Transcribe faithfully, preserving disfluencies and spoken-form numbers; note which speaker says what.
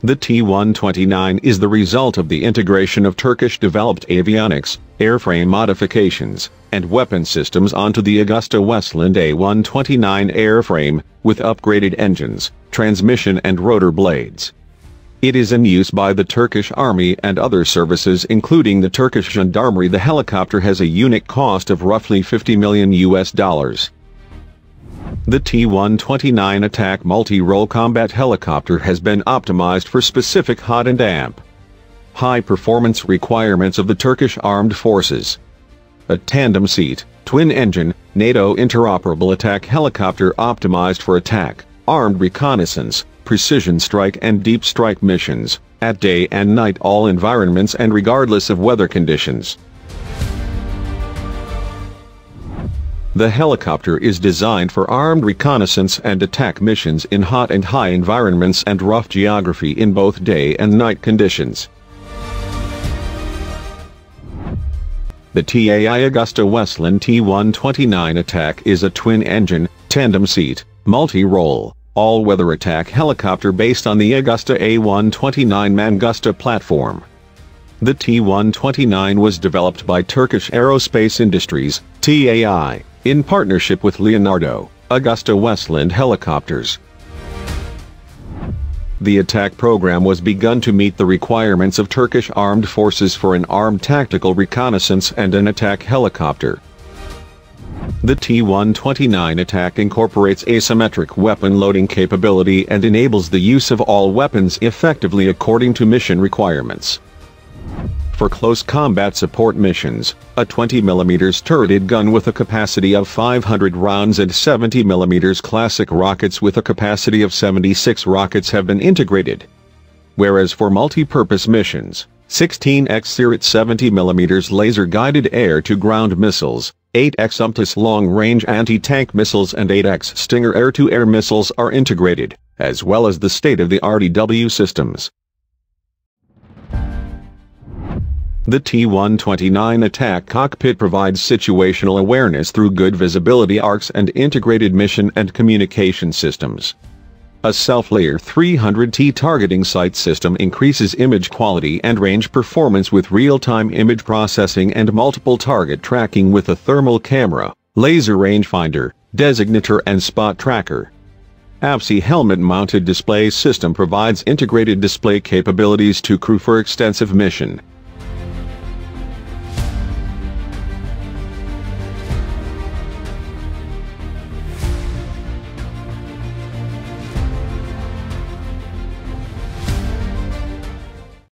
Speaker 1: The T one twenty-nine is the result of the integration of Turkish-developed avionics, airframe modifications, and weapon systems onto the AgustaWestland A one twenty-nine airframe, with upgraded engines, transmission and rotor blades. It is in use by the Turkish Army and other services including the Turkish Gendarmerie. The helicopter has a unit cost of roughly fifty million U S dollars. The T one twenty-nine ATAK Multirole Combat Helicopter has been optimized for specific hot and high performance requirements of the Turkish Armed Forces. A tandem seat, twin-engine, NATO-interoperable attack helicopter optimized for attack, armed reconnaissance, precision strike and deep strike missions, at day and night all environments and regardless of weather conditions. The helicopter is designed for armed reconnaissance and attack missions in hot and high environments and rough geography in both day and night conditions. The T A I AgustaWestland T one twenty-nine ATAK is a twin-engine, tandem-seat, multi-role, all-weather attack helicopter based on the Agusta A one twenty-nine Mangusta platform. The T one twenty-nine was developed by Turkish Aerospace Industries, T A I, in partnership with Leonardo, AgustaWestland Helicopters. The attack program was begun to meet the requirements of Turkish Armed Forces for an armed tactical reconnaissance and an attack helicopter. The T one twenty-nine ATAK incorporates asymmetric weapon loading capability and enables the use of all weapons effectively according to mission requirements. For close combat support missions, a twenty millimeter turreted gun with a capacity of five hundred rounds and seventy millimeter classic rockets with a capacity of seventy-six rockets have been integrated. Whereas for multi-purpose missions, sixteen X Sirat seventy millimeter laser-guided air-to-ground missiles, eight X UMTAS long-range anti-tank missiles and eight X Stinger air-to-air missiles are integrated, as well as the state-of-the-art E W systems. The T one twenty-nine ATAK cockpit provides situational awareness through good visibility arcs and integrated mission and communication systems. A self-layer three hundred T targeting sight system increases image quality and range performance with real-time image processing and multiple target tracking with a thermal camera, laser rangefinder, designator and spot tracker. A V S I helmet-mounted display system provides integrated display capabilities to crew for extensive mission,